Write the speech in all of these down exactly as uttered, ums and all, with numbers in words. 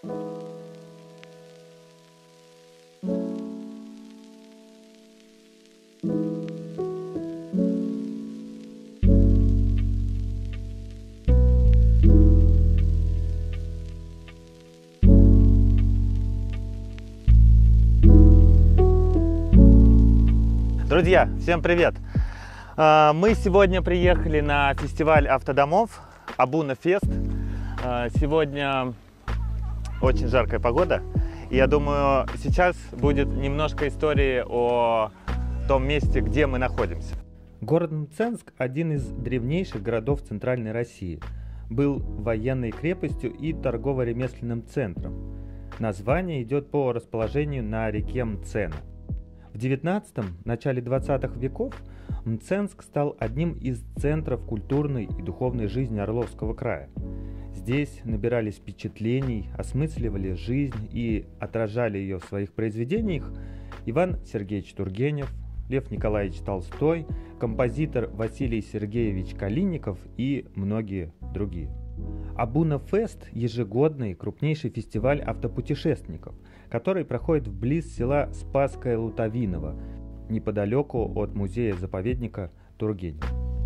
Друзья, всем привет! Мы сегодня приехали на фестиваль автодомов Абуна Фест. Сегодня очень жаркая погода, и я думаю, сейчас будет немножко истории о том месте, где мы находимся. Город Мценск – один из древнейших городов Центральной России. Был военной крепостью и торгово-ремесленным центром. Название идет по расположению на реке Мцена. В девятнадцатом – начале двадцатых веков Мценск стал одним из центров культурной и духовной жизни Орловского края. Здесь набирались впечатлений, осмысливали жизнь и отражали ее в своих произведениях Иван Сергеевич Тургенев, Лев Николаевич Толстой, композитор Василий Сергеевич Калинников и многие другие. Абуна Фест – ежегодный крупнейший фестиваль автопутешественников, который проходит вблизи села Спасское Лутовиново, неподалеку от музея-заповедника Тургенев.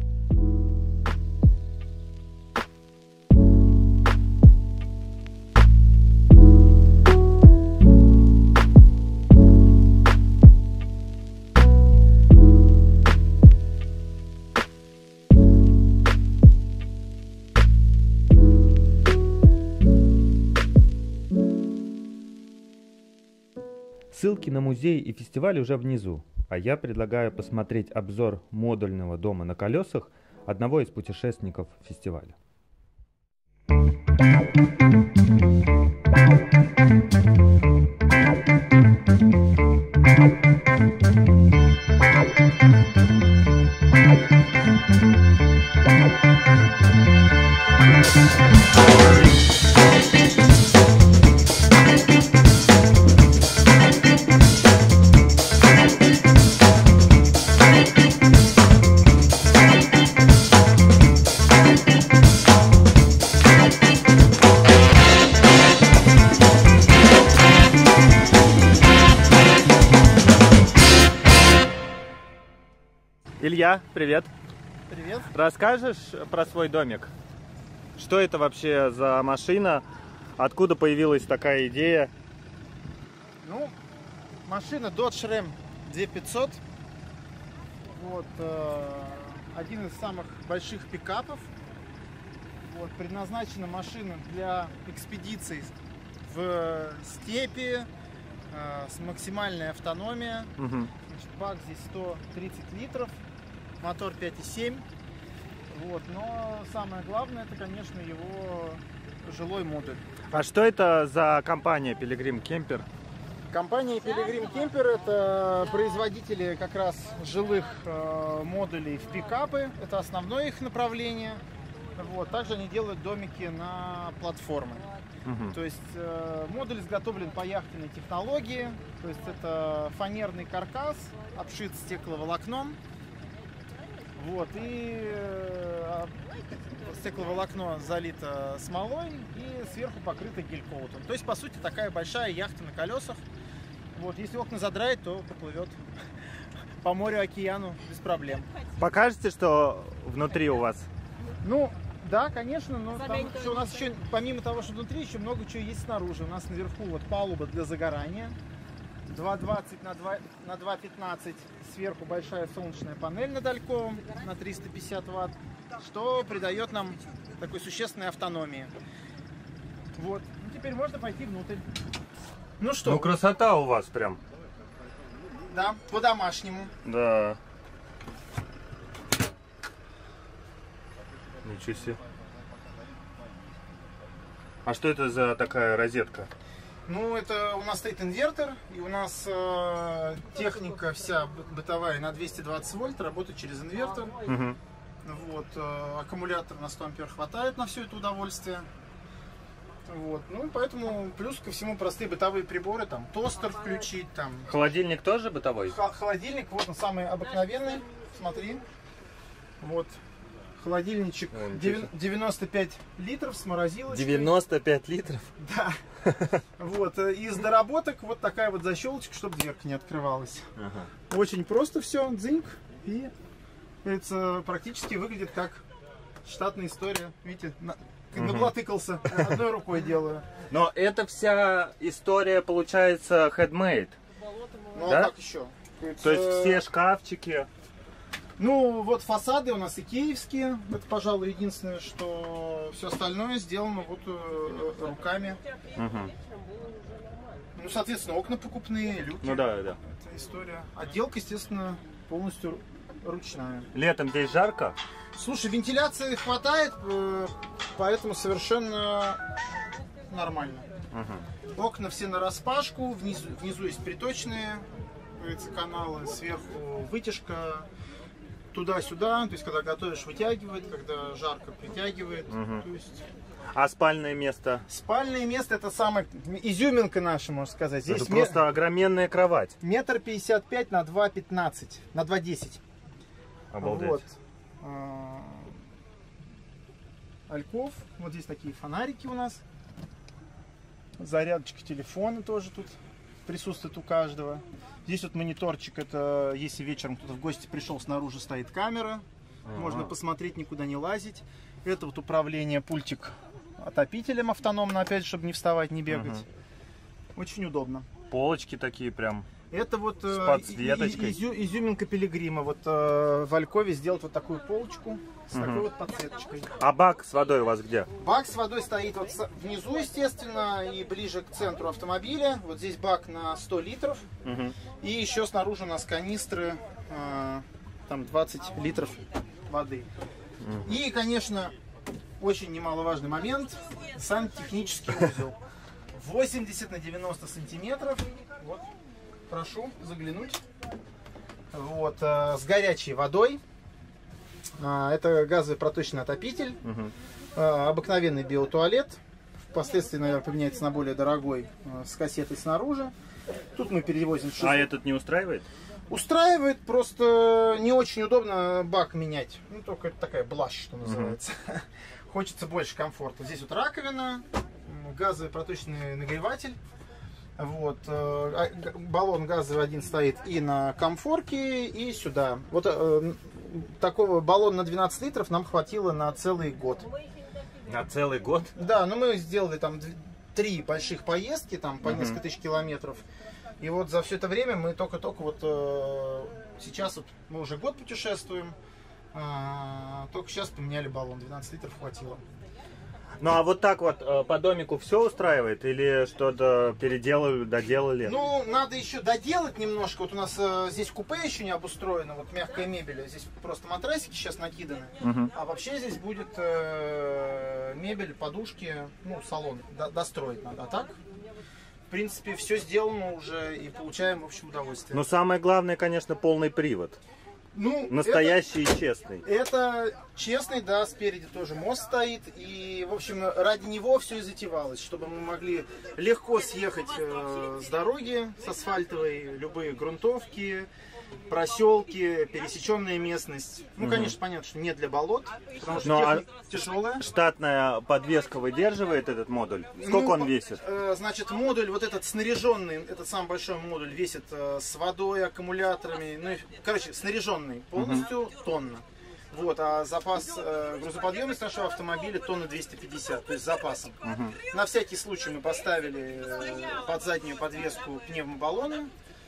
Ссылки на музей и фестиваль уже внизу, а я предлагаю посмотреть обзор модульного дома на колесах одного из путешественников фестиваля. Илья, привет. Привет. Расскажешь про свой домик? Что это вообще за машина? Откуда появилась такая идея? Ну, машина Dodge Ram две тысячи пятьсот. Вот, э, один из самых больших пикапов. Вот, предназначена машина для экспедиций в степи, э, с максимальной автономией. Угу. Значит, бак здесь сто тридцать литров. Мотор пять и семь. Вот, но самое главное, это, конечно, его жилой модуль. А что это за компания Пилигрим Кемпер? Компания Пилигрим Кемпер — это производители как раз жилых э, модулей в пикапы. Это основное их направление. Вот. Также они делают домики на платформы. Угу. То есть э, модуль изготовлен по яхтенной технологии. То есть это фанерный каркас, обшит стекловолокном. Вот, и э, стекловолокно залито смолой и сверху покрыто гель-коутом. То есть, по сути, такая большая яхта на колесах. Вот, если окна задрать, то поплывет по морю, океану без проблем. Покажете, что внутри у вас? Ну, да, конечно, но там еще, у нас еще, помимо того, что внутри, еще много чего есть снаружи. У нас наверху вот палуба для загорания. два двадцать на два пятнадцать, сверху большая солнечная панель над Альковым на триста пятьдесят ватт, что придает нам такой существенной автономии. Вот, ну, теперь можно пойти внутрь. Ну что? Ну, красота у вас прям. Да, по-домашнему. Да. Ничего себе. А что это за такая розетка? Ну, это у нас стоит инвертор, и у нас э, техника вся бытовая на двести двадцать вольт, работает через инвертор. Угу. Вот, э, аккумулятор на сто ампер хватает на все это удовольствие. Вот, ну, поэтому плюс ко всему простые бытовые приборы, там, тостер включить, там. Холодильник тоже бытовой? Х холодильник, вот он самый обыкновенный, смотри. Вот, Холодильничек девяносто пять литров с морозилочкой. девяносто пять литров? Да. Вот. Из доработок вот такая вот защелочка, чтобы дверка не открывалась. Ага. Очень просто все. Дзиньк. И это практически выглядит как штатная история. Видите, на, угу. наблатыкался. Одной рукой делаю. Но это вся история получается handmade. Ну да? А как еще? Это... То есть все шкафчики. Ну, вот фасады у нас икеевские. Это, пожалуй, единственное, что все остальное сделано вот э, руками. Угу. Ну, соответственно, окна покупные, люки. Ну да, да. Это история. Отделка, естественно, полностью ручная. Летом здесь жарко? Слушай, вентиляции хватает, э, поэтому совершенно нормально. Угу. Окна все нараспашку, внизу, внизу есть приточные каналы, сверху вытяжка. Туда-сюда, то есть когда готовишь, вытягивает, когда жарко, притягивает. Угу. То есть... А спальное место? Спальное место — это самая изюминка наша, можно сказать. Здесь это просто ме... огроменная кровать. Метр пятьдесят пять на два пятнадцать, на два десять. Обалдеть. Вот. Альков. Вот здесь такие фонарики у нас. Зарядочка телефона тоже тут присутствует у каждого. Здесь вот мониторчик, это если вечером кто-то в гости пришел, снаружи стоит камера, ага. можно посмотреть, никуда не лазить. Это вот управление, пультик отопителем автономно, опять же, чтобы не вставать, не бегать. Ага. Очень удобно. Полочки такие прям. Это вот с подсветочкой. изю, изюминка пилигрима. Вот э, в Алькове сделать вот такую полочку с угу. такой вот подсветочкой. А бак с водой у вас где? Бак с водой стоит вот внизу, естественно, и ближе к центру автомобиля. Вот здесь бак на сто литров. Угу. И еще снаружи у нас канистры, э, там двадцать литров воды. Угу. И, конечно, очень немаловажный момент, сам технический узел. восемьдесят на девяносто сантиметров. Вот. Прошу заглянуть. Вот, э, с горячей водой. Э, это газовый проточный отопитель. Угу. Э, обыкновенный биотуалет. Впоследствии, наверное, поменяется на более дорогой, э, с кассетой снаружи. Тут мы перевозим шизу. А этот не устраивает? Устраивает, просто не очень удобно бак менять. Ну, только это такая блажь, что называется. Угу. Хочется больше комфорта. Здесь вот раковина, газовый проточный нагреватель. Вот, э, баллон газовый один стоит и на комфорке, и сюда. Вот э, такого баллона на двенадцать литров нам хватило на целый год. На целый год? Да, но мы сделали там три больших поездки, там по несколько тысяч километров. И вот за все это время мы только-только вот э, сейчас вот мы уже год путешествуем, э, только сейчас поменяли баллон, двенадцать литров хватило. Ну а вот так вот по домику все устраивает или что-то переделали, доделали? Ну, надо еще доделать немножко. Вот у нас э, здесь купе еще не обустроено, вот мягкая мебель. Здесь просто матрасики сейчас накиданы. Угу. А вообще здесь будет э, мебель, подушки, ну, салон. До, достроить надо. А так, в принципе, все сделано уже и получаем, в общем, удовольствие. Но самое главное, конечно, полный привод. Ну, настоящий это, и честный. Это честный, да, спереди тоже мост стоит. И, в общем, ради него все и затевалось, чтобы мы могли легко съехать э, с дороги, с асфальтовой, любые грунтовки, проселки, пересеченная местность. Ну, угу. конечно, понятно, что не для болот, потому что техника а тяжелая. Штатная подвеска выдерживает этот модуль? Сколько ну, он весит? Э, значит, модуль, вот этот снаряженный, этот самый большой модуль весит э, с водой, аккумуляторами, ну, короче, снаряженный полностью угу. тонна. Вот, а запас э, грузоподъемность нашего автомобиля тонна двести пятьдесят, то есть с запасом. Угу. На всякий случай мы поставили э, под заднюю подвеску пневмобаллоны.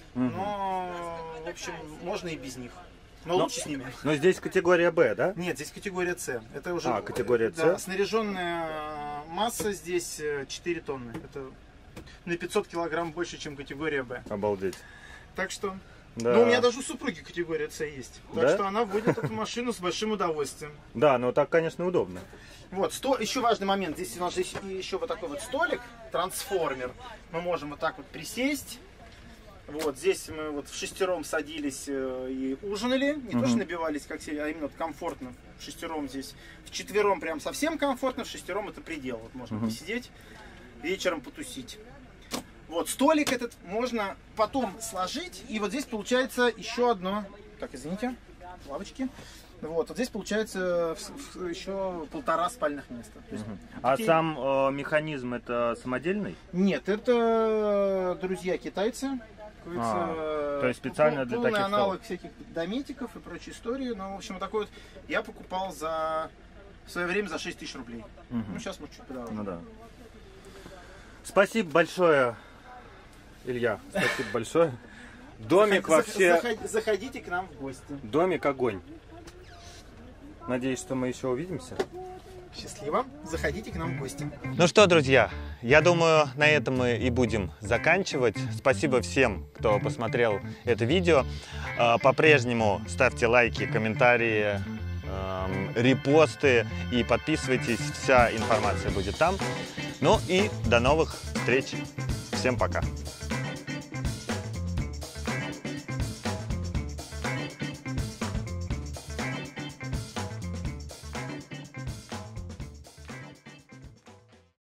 Но, в общем, можно и без них. Но, но лучше с ними. Но здесь категория Б, да? Нет, здесь категория С. Это уже а, категория С? Да, снаряженная масса здесь четыре тонны. Это на пятьсот килограмм больше, чем категория Б. Обалдеть. Так что... Да. Ну, у меня даже у супруги категория С есть. Так да? что она водит эту машину с большим удовольствием. Да, но так, конечно, удобно. Вот, сто... еще важный момент. Здесь у нас здесь еще вот такой вот столик, трансформер. Мы можем вот так вот присесть. Вот здесь мы вот в шестером садились и ужинали, не угу. то что набивались как себе, а именно вот комфортно. В шестером здесь, в четвером прям совсем комфортно, в шестером это предел. Вот можно угу. посидеть, вечером потусить. Вот столик этот можно потом сложить, и вот здесь получается еще одно, так извините, лавочки. Вот, вот здесь получается еще полтора спальных места. То есть, угу. А такие... сам э, механизм это самодельный? Нет, это друзья китайцы. А, то есть специально для таких полный аналог столов. всяких дометиков и прочей истории. Но, в общем, вот такой вот я покупал за в свое время за шесть тысяч рублей. Угу. Ну, сейчас мы чуть подороже. Ну да. Спасибо большое, Илья. Спасибо большое. Домик вообще... Заходите, заходите к нам в гости. Домик огонь. Надеюсь, что мы еще увидимся. Счастливо. Заходите к нам в гости. Ну что, друзья, я думаю, на этом мы и будем заканчивать. Спасибо всем, кто посмотрел это видео. По-прежнему ставьте лайки, комментарии, репосты и подписывайтесь. Вся информация будет там. Ну и до новых встреч. Всем пока.